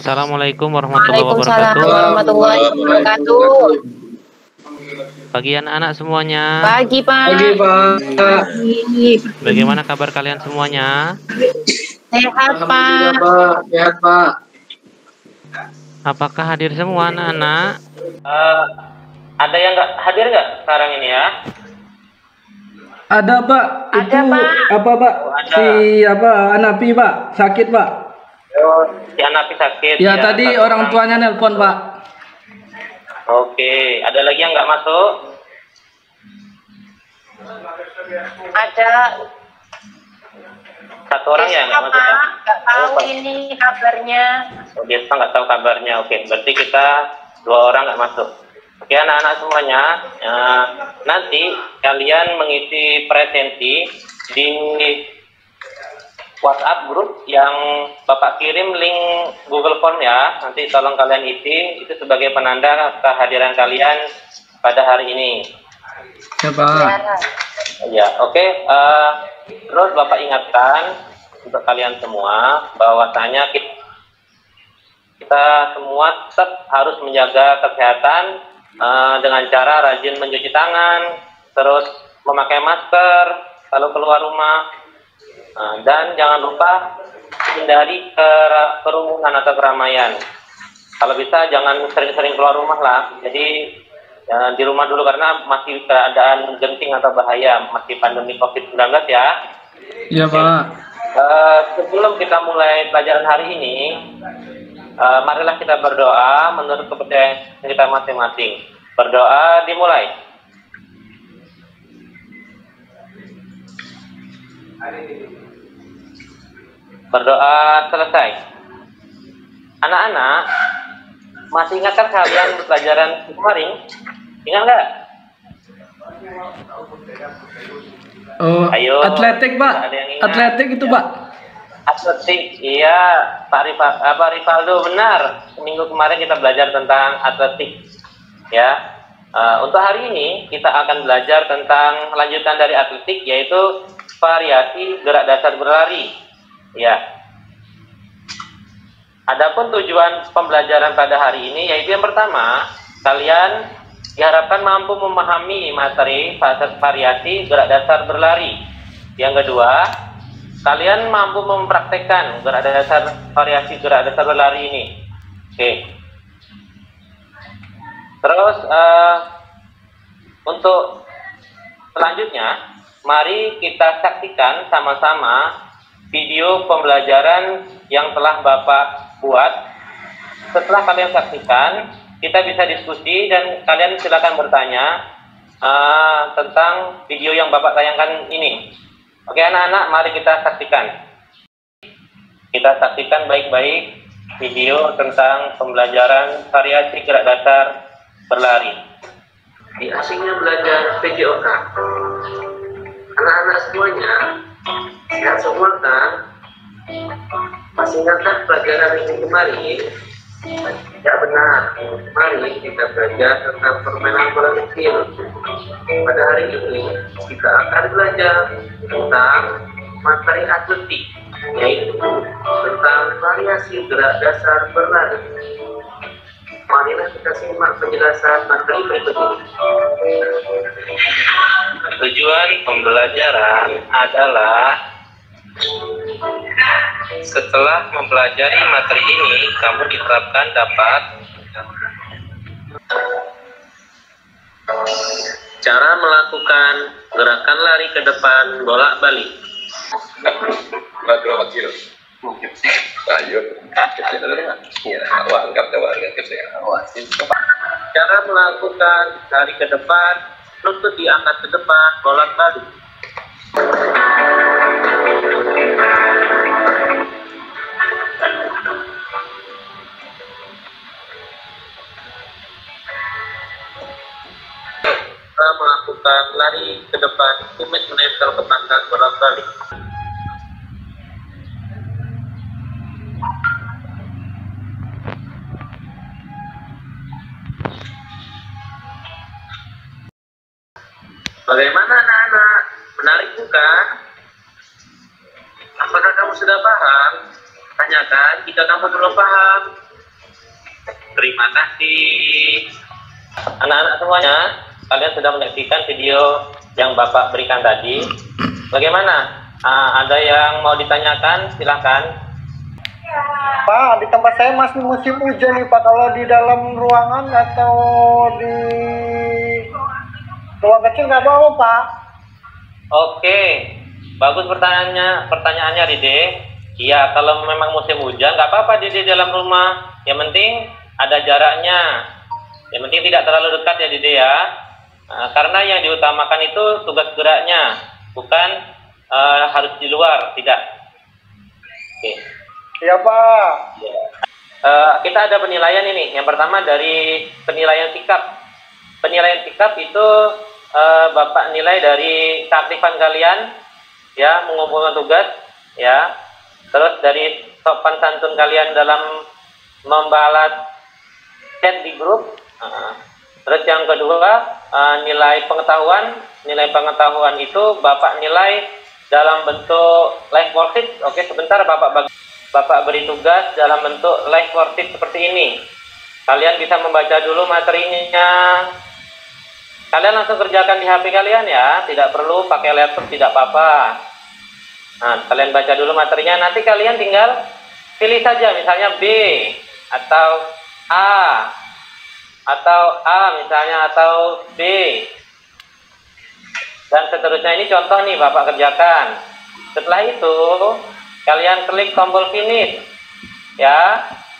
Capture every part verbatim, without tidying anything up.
Assalamualaikum warahmatullahi Waalaikumsalam wabarakatuh. warahmatullahi wabarakatuh. Pagi anak-anak semuanya. Pagi, Pak. Pagi, Pak. Pagi. Bagaimana kabar kalian semuanya? Sehat, Alhamdulillah, Pak. Pak. Sehat, Pak. Apakah hadir semua anak-anak? Uh, ada yang nggak hadir nggak sekarang ini ya? Ada, Pak. Ada, Itu Pak. apa, Pak? Oh, ada. Si apa? Anapi, Pak. Sakit, Pak. Oh, si Anapi sakit. Ya, ya tadi orang tuanya nelpon, Pak. Oke, ada lagi yang nggak masuk? Ada. Satu orang ya nggak masuk? Pak, nggak tahu Oh, ini kabarnya. Oh, dia nggak tahu kabarnya. Oke, berarti kita dua orang nggak masuk. Oke, anak-anak semuanya, ya, nanti kalian mengisi presensi di WhatsApp grup yang Bapak kirim link Google Form ya. Nanti tolong kalian isi, itu sebagai penanda kehadiran kalian pada hari ini. Ya, Pak. Ya. Ya, oke. Uh, terus Bapak ingatkan untuk kalian semua bahwasanya kita, kita semua tetap harus menjaga kesehatan uh, dengan cara rajin mencuci tangan, terus memakai masker kalau keluar rumah. Nah, dan jangan lupa hindari kerumunan atau keramaian. Kalau bisa jangan sering-sering keluar rumah lah. Jadi ya, di rumah dulu karena masih keadaan genting atau bahaya, masih pandemi covid sembilan belas ya. Iya, Pak. Uh, sebelum kita mulai pelajaran hari ini, uh, marilah kita berdoa menurut kepercayaan kita masing-masing. Berdoa dimulai. Berdoa selesai. Anak-anak, masih ingatkah kalian pelajaran kemarin? Ingat nggak? Oh, Ayo, atletik, Pak. ada yang ingat? Atletik itu, Pak. Atletik, iya, Pak Rival, apa Rivaldo benar. Minggu kemarin kita belajar tentang atletik, ya. Uh, untuk hari ini kita akan belajar tentang lanjutan dari atletik, yaitu variasi gerak dasar berlari. Ya. Adapun tujuan pembelajaran pada hari ini yaitu yang pertama, kalian diharapkan mampu memahami materi variasi gerak dasar berlari. Yang kedua, kalian mampu mempraktekkan gerak dasar variasi gerak dasar berlari ini. Oke. Terus uh, untuk selanjutnya, mari kita saksikan sama-sama video pembelajaran yang telah Bapak buat. Setelah kalian saksikan, kita bisa diskusi dan kalian silakan bertanya uh, tentang video yang Bapak tayangkan ini. Oke anak-anak, mari kita saksikan. Kita saksikan baik-baik video tentang pembelajaran variasi gerak dasar berlari. Di asingnya belajar P J O K. Anak-anak semuanya sehat semua kan? Masih ingatkah pelajaran ini kemarin? Ya benar, mari kita belajar tentang permainan bola kecil. Pada hari ini kita akan belajar tentang materi atletik, yaitu tentang variasi gerak dasar berlari. Marilah kita simak penjelasan materi berikut ini. Tujuan pembelajaran adalah setelah mempelajari materi ini, kamu diterapkan dapat cara melakukan gerakan lari ke depan bolak-balik. Cara melakukan lari ke depan, lutut diangkat ke depan bolak-balik. Cara melakukan lari ke depan, tumit menempel ke pangkal bolak-balik. Bagaimana anak-anak? Menarik bukan? Apakah kamu sudah paham? Tanyakan jika kamu belum paham. Terima kasih. Anak-anak semuanya, kalian sudah menyaksikan video yang Bapak berikan tadi. Bagaimana? Ah, ada yang mau ditanyakan? Silahkan. Pak, di tempat saya masih musim hujan nih Pak. Kalau di dalam ruangan atau di ruang kecil nggak apa-apa Pak. Oke, bagus pertanyaannya. Pertanyaannya, Dede. Iya, kalau memang musim hujan nggak apa-apa Dede dalam rumah. Yang penting ada jaraknya. Yang penting tidak terlalu dekat ya Dede ya. Nah, karena yang diutamakan itu tugas geraknya, bukan uh, harus di luar, tidak. Oke. Iya Pak. Ya. Uh, kita ada penilaian ini. Yang pertama dari penilaian sikap. Penilaian sikap itu uh, Bapak nilai dari keaktifan kalian, ya, mengumpulkan tugas, ya. Terus dari sopan santun kalian dalam membalas chat di grup. Uh, terus yang kedua uh, nilai pengetahuan. Nilai pengetahuan itu Bapak nilai dalam bentuk live worksheet. Oke, sebentar Bapak bagi. Bapak beri tugas dalam bentuk live worksheet seperti ini. Kalian bisa membaca dulu materinya. Kalian langsung kerjakan di H P kalian ya, tidak perlu pakai laptop, tidak apa-apa. Nah, kalian baca dulu materinya, nanti kalian tinggal pilih saja, misalnya B atau A atau A misalnya atau B dan seterusnya. Ini contoh nih Bapak kerjakan. Setelah itu kalian klik tombol finish, ya.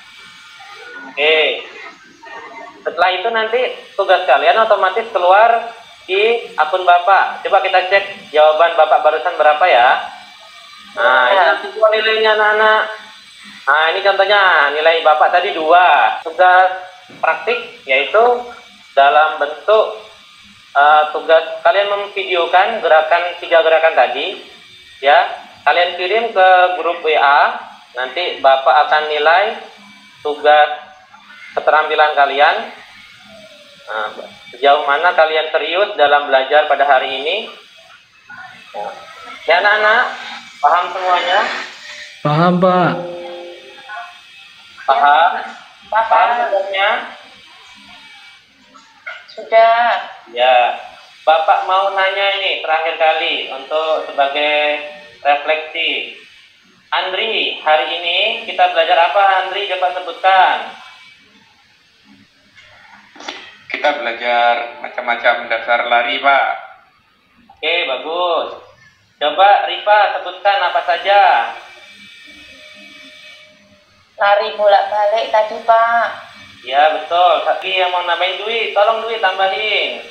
Oke. Setelah itu nanti tugas kalian otomatis keluar di akun Bapak. Coba kita cek jawaban Bapak barusan berapa ya. Nah, ini nanti semua nilainya anak-anak. Nah, ini contohnya nilai Bapak tadi dua. Tugas praktik yaitu dalam bentuk uh, tugas kalian memvideokan gerakan tiga gerakan tadi, ya. Kalian kirim ke grup W A, nanti Bapak akan nilai tugas keterampilan kalian. Nah, sejauh mana kalian serius dalam belajar pada hari ini. Ya anak-anak, paham semuanya? Paham, Pak. Paham? Paham. Paham tugasnya? Sudah. Ya, Bapak mau nanya ini terakhir kali untuk sebagai refleksi. Andri, hari ini kita belajar apa Andri? Coba sebutkan. Kita belajar macam-macam dasar lari, Pak. Oke, bagus. Coba Rifa sebutkan apa saja. Lari bolak-balik tadi Pak. Ya, betul. Tapi yang mau nambahin Dwi, tolong Dwi tambahin.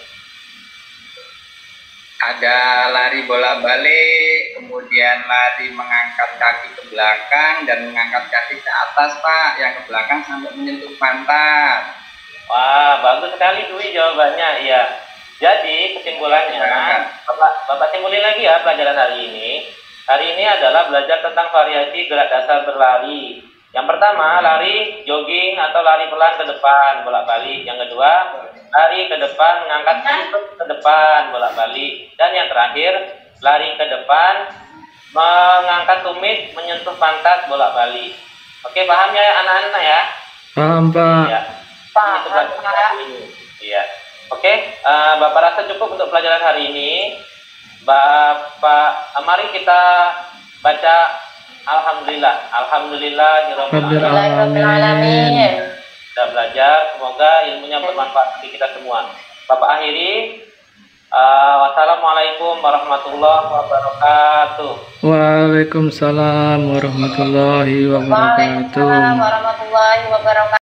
Ada lari bolak-balik, kemudian lari mengangkat kaki ke belakang dan mengangkat kaki ke atas, Pak. Yang ke belakang sampai menyentuh pantat. Wah, bagus sekali Dwi jawabannya. Iya. Jadi kesimpulannya, Bapak, Bapak simpulin lagi ya pelajaran hari ini. Hari ini adalah belajar tentang variasi gerak dasar berlari. Yang pertama, lari jogging atau lari pelan ke depan bolak-balik. Yang kedua, lari ke depan mengangkat lutut ke depan bolak-balik. Dan yang terakhir, lari ke depan mengangkat tumit menyentuh pantat bolak-balik. Oke, paham ya anak-anak ya? Paham, Pak. Iya. Paham, Ini pelajaran hari ini. Iya. Oke, uh, Bapak rasa cukup untuk pelajaran hari ini. Bapak, uh, mari kita baca Alhamdulillah. Alhamdulillah. Alhamdulillahirrahmanirrahim. Sudah belajar, semoga ilmunya bermanfaat bagi kita semua. Bapak akhiri. Uh, wassalamualaikum warahmatullahi wabarakatuh. Waalaikumsalam warahmatullahi wabarakatuh. Waalaikumsalam warahmatullahi wabarakatuh.